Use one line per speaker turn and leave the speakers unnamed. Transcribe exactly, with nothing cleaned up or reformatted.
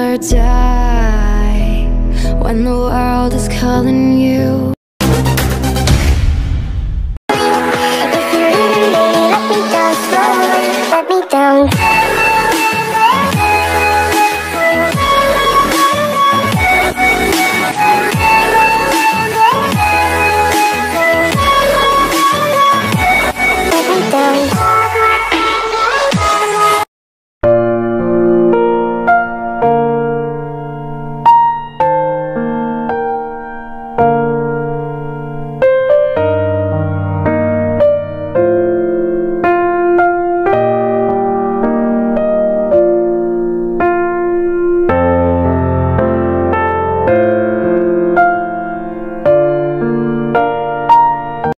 or die when the world is calling you. If you leave me, let me down slowly, let me down.
you.